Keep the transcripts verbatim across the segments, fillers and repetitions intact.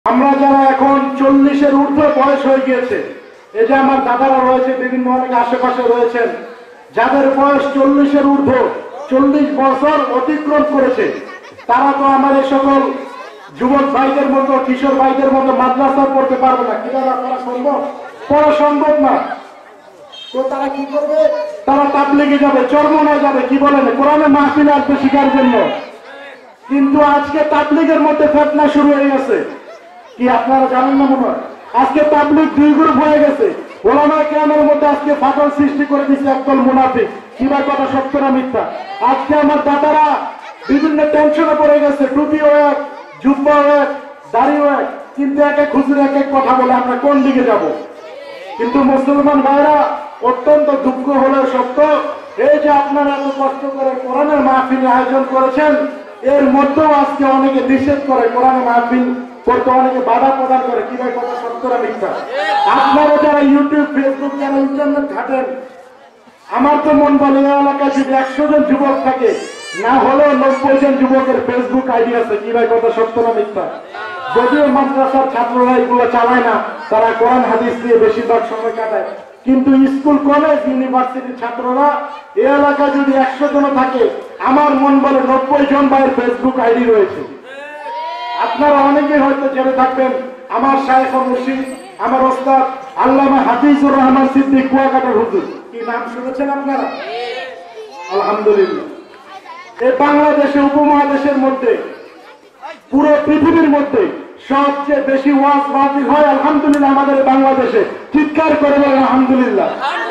আমরা যারা এখন চল্লিশের ঊর্ধ্ব বয়স হয়ে গিয়েছে, এই যে আমার দাদারা রয়েছে, বিভিন্ন অনেক আশেপাশে রয়েছেন যাদের বয়স চল্লিশের ঊর্ধ্ব, চল্লিশ বছর অতিক্রম করেছে, তারা তো আমাদের সকল যুবক ভাইদের মতো, কিশোর ভাইদের মতো মাদ্রাসা পড়তে পারবে না। কিভাবে পড়া সম্ভব? পড়া সম্ভব না। তো তারা কি করবে? তারা তাবলীগে যাবে, চরমনায় যাবে, কি বলেন, কোরআনে মাহফিলে আসবে শিখার জন্য। কিন্তু আজকে তাবলীগের মধ্যে ফিতনা শুরু হয়ে গেছে। কি আপনারা জানেন না মনে হয়? আজকে তাবলীগ দুই গ্রুপ হয়ে গেছে। ওলামায়ে কেরামের মধ্যে আজকে ফাটল সৃষ্টি করে দিচ্ছে একদল মুনাফিক। কিবার কথা সত্য না মিথ্যা? আজকে আমার দাদারা বিভিন্ন টেনশনে পড়ে গেছে, টুপিও এক, জুব্বাও এক, দাড়িও এক, কিন্তু এক এক হুজুর এক এক কথা বলে, আমরা কোন দিকে যাব? কিন্তু মুসলমান ভাইরা, অত্যন্ত দুঃখ হলেও সত্য, এই যে আপনারা এত কষ্ট করে কোরআনের মাহফিল আয়োজন করেছেন, এর মধ্যেও আজকে অনেকে নিষেধ করে, কোরআনের মাহফিল করতে অনেকে বাধা প্রদান করে। কি ভাই কথা সত্য না মিথ্যা? আপনারা যারা ইউটিউব, ফেসবুক, যারা ইন্টারনেট ঘাটেন, আমার তো মন বলে এই এলাকায় যদি একশো জন যুবক থাকে, না হলেও নব্বই জন যুবকের ফেসবুক আইডি আছে। কি ভাই কথা সত্য না মিথ্যা? যদিও মাদ্রাসার ছাত্ররা এগুলো চালায় না, তারা কোরআন হাদিস দিয়ে বেশিরভাগ সময় কাটায়, কিন্তু স্কুল, কলেজ, ইউনিভার্সিটির ছাত্ররা এই এলাকায় যদি একশো জন থাকে, আমার মন বলে নব্বই জন ভাইয়ের ফেসবুক আইডি রয়েছে। আপনারা অনেকেই হয়তো জেনে থাকবেন, আমার শায়েখ ও মুর্শিদ, আমার ওস্তাদ আল্লামা হাফিজুর রহমান সিদ্দিক কুয়াকাটার হুজুর, কি নাম শুনেছেন আপনারা? আলহামদুলিল্লাহ, এই বাংলাদেশে, উপমহাদেশের মধ্যে, পুরো পৃথিবীর মধ্যে সবচেয়ে বেশি ওয়াজ মাহফিল হয় আলহামদুলিল্লাহ আমাদের বাংলাদেশে। চিৎকার করে বলেন আলহামদুলিল্লাহ।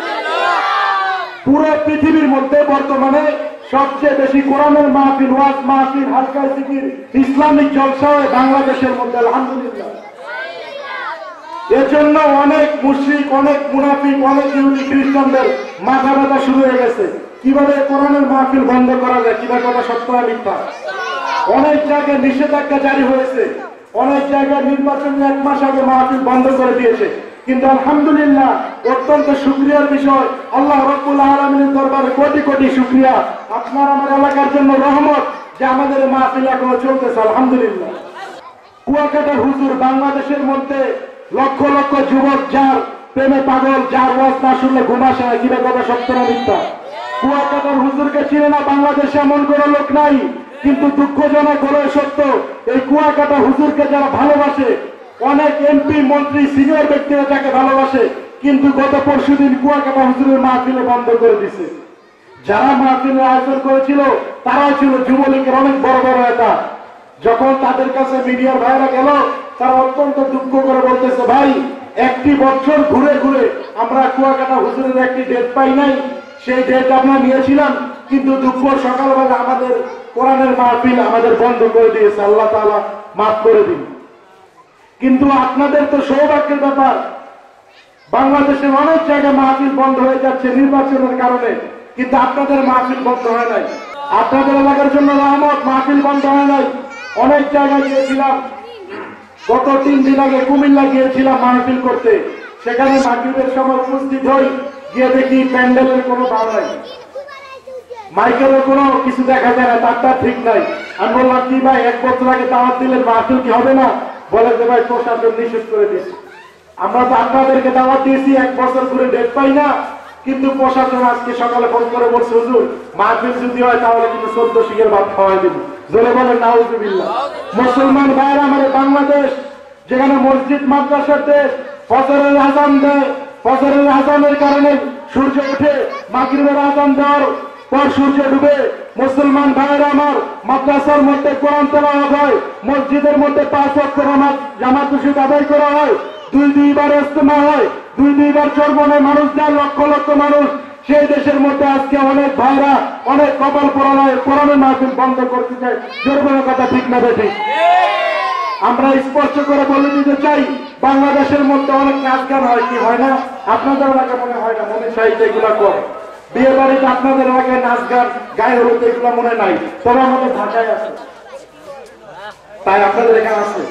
পুরো পৃথিবীর মধ্যে বর্তমানে সবচেয়ে বেশি কোরআনের মাহফিল, ওয়াজ মাহফিল, হালকা জিকির, ইসলামিক জলসা হয় বাংলাদেশের মধ্যে আলহামদুলিল্লাহ। এর জন্য অনেক মুশরিক, অনেক মুনাফিক, অনেক ইহুদি খ্রিস্টানদের মাথা ব্যথা শুরু হয়ে গেছে, কিভাবে কোরআনের মাহফিল বন্ধ করা যায়। কিভাবে কথা সত্য না মিথ্যা? অনেক জায়গায় নিষেধাজ্ঞা জারি হয়েছে, অনেক জায়গায় নির্বাচনের এক মাস আগে মাহফিল বন্ধ করে দিয়েছে, কিন্তু আলহামদুলিল্লাহ, অত্যন্ত শুকরিয়ার বিষয়, আল্লাহ রাব্বুল আলামিনের দরবারে কোটি কোটি শুকরিয়া, আপনার আমার এলাকার জন্য রহমত যে আমাদের মাহফিল এখনো চলতেছে আলহামদুলিল্লাহ। কুয়াকাটার হুজুর, বাংলাদেশের মধ্যে লক্ষ লক্ষ যুবক যার প্রেমে পাগল, যার ওয়াজ না শুনলে ঘুম আসে না। কিভাবে কথা সত্য না মিথ্যা? কুয়াকাটার হুজুরকে চিনে না বাংলাদেশে এমন কোন লোক নাই, কিন্তু দুঃখজনক হলেও সত্য, এই কুয়াকাটা হুজুরকে যারা ভালোবাসে, অনেক এমপি, মন্ত্রী, সিনিয়র ব্যক্তিরা তাকে ভালোবাসে, কিন্তু গত পরশু দিন কুয়াকাটা হুজুরের মাহফিলে বন্ধ করে দিছে। যারা মাহফিলের আয়োজন করেছিল তারাও ছিল যুবলীগের অনেক বড় বড় নেতা। যখন তাদের কাছে মিডিয়ার ভাইরা গেল, তারা অত্যন্ত দুঃখ করে বলতেছে, ভাই, একটি বছর ঘুরে ঘুরে আমরা কুয়াকাটা হুজুরের একটি ডেট পাই নাই, সেই ডেট আমরা নিয়েছিলাম, কিন্তু দুপুর সকালবেলা আমাদের কোরআনের মাহফিল আমাদের বন্ধ করে দিয়েছে, আল্লাহ তাআলা মাফ করে দিন। কিন্তু আপনাদের তো সৌভাগ্যের ব্যাপার, বাংলাদেশের অনেক জায়গায় মাহফিল বন্ধ হয়ে যাচ্ছে নির্বাচনের কারণে, কিন্তু আপনাদের মাহফিল বন্ধ হয় নাই। আপনাদের এলাকার জন্য রহমত, মাহফিল বন্ধ হয় নাই। অনেক জায়গায় গিয়েছিলাম, গত তিন দিন আগে কুমিল্লা গিয়েছিলাম মাহফিল করতে, সেখানে মাহফিলের সময় উপস্থিত হই, গিয়ে দেখি প্যান্ডেলের কোনো ভাব নাই, মাইকেরও কোনো কিছু দেখা যায় না, তারটা ঠিক নাই। আমি বললাম, কি ভাই, এক বছর আগে দাওয়াত দিলেন, মাহফিল কি হবে না? বলে যে, ভাই, প্রশাসন নিষেধ করে দিয়েছে। আমরা তো আপনাদেরকে দাওয়াত দিয়েছি, এক বছর ঘুরে ডেট পাই না, কিন্তু প্রশাসন আজকে সকালে ফোন করে বলছে, হুজুর, মাহফিল যদি হয় তাহলে কিন্তু চোদ্দ শিখের ভাত খাওয়াই দিব। জোরে বলেন নাউজুবিল্লাহ। মুসলমান ভাইরা, আমাদের বাংলাদেশ যেখানে মসজিদ, মাদ্রাসার দেশ, ফজরের আযান দেয়, ফজরের আযানের কারণে সূর্য ওঠে, মাগরিবের আযান দেওয়ার পর সূর্য ডুবে, মুসলমান ভাইরা আমার, মাদ্রাসার মধ্যে কোরআন তেলাওয়াত হয়, মসজিদের মধ্যে পাঁচ ওয়াক্ত নামাজ জামাত মসজিদ আদায় করা হয়, দুই দুইবার ইজতেমা হয়, দুই দুইবার চরমনায় মানুষ যায়, লক্ষ লক্ষ মানুষ। সেই দেশের মধ্যে আজকে অনেক ভাইরা, অনেক কপাল পোড়ায় কোরআনের মাহফিল বন্ধ করতে চায়। জোরবের কথা ঠিক না বেঠি? আমরা স্পষ্ট করে বলে দিতে চাই, বাংলাদেশের মধ্যে অনেক নাচ গান হয়, কি হয় না? আপনাদের এলাকায় মনে হয় না, মনে সাহিত্য এগুলা কম। বিয়ে বাড়িতে আপনাদের এলাকায় নাচ গান, গায়ে হলুদ এগুলো মনে নাই, তবে আমাদের ঢাকায় আছে, তাই আপনাদের এখানে আছে।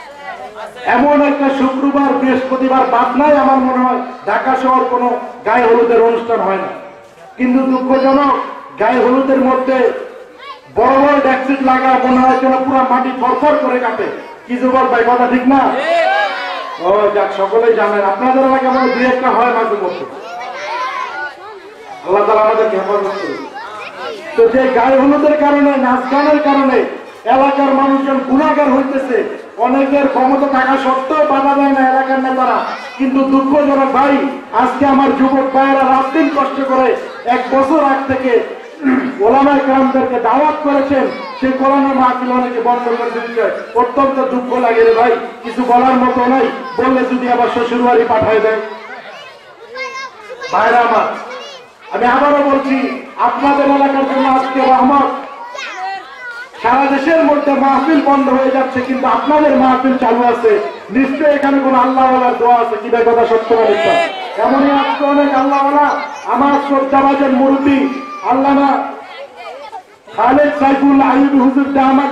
এমন একটা শুক্রবার, বৃহস্পতিবার বাদ নাই আমার মনে হয় ঢাকা শহর কোনো গায়ে হলুদের অনুষ্ঠান হয় না। কিন্তু দুঃখজনক, গায়ে হলুদের মধ্যে বড় বড় ড্যাক্সিট লাগা, মনে হয় যেন পুরো মাটি থরথর করে কাটে, কি যুবক ভাই, কথা ঠিক না? ও যাক, সকলেই জানেন। আপনাদের এলাকা মনে দুই একটা হয় মাঝে মধ্যে। আল্লাহ তাআলা আমাদেরকে হেফাজত করুন। তো যে গায়ে হলুদের কারণে, নাচ গানের কারণে এলাকার মানুষজন গুণাগার হইতেছে, অনেকের ক্ষমতা থাকা সত্ত্বেও বাধা দেয় না এলাকার নেতারা। কিন্তু দুঃখজনক ভাই, আজকে আমার যুবক ভাইয়েরা রাত দিন কষ্ট করে এক বছর আগ থেকে ওলামায়ে কেরামদেরকে দাওয়াত করেছেন, সেই কোরআনের মাহফিল অনেকে বন্ধ করে দিচ্ছে। অত্যন্ত দুঃখ লাগে রে ভাই, কিছু বলার মতো নাই। বললে যদি আবার শ্বশুর বাড়ি পাঠায় দেয়। ভাইরা আমার, আমি আবারও বলছি, আপনাদের এলাকার জন্য আজকে রহমত। সারা দেশের মধ্যে মাহফিল বন্ধ হয়ে যাচ্ছে, কিন্তু আপনাদের মাহফিল চালু আছে। নিশ্চয়ই এখানে কোন আল্লাহওয়ালার দোয়া আছে। কি ভাই, কথা সত্য না মিথ্যা? এমনই আজকে অনেক আল্লাহওয়ালা, আমার শ্রদ্ধাভাজন মুরব্বী আল্লামা খালেদ সাইফুল আইয়ুবী হুজুর দামাত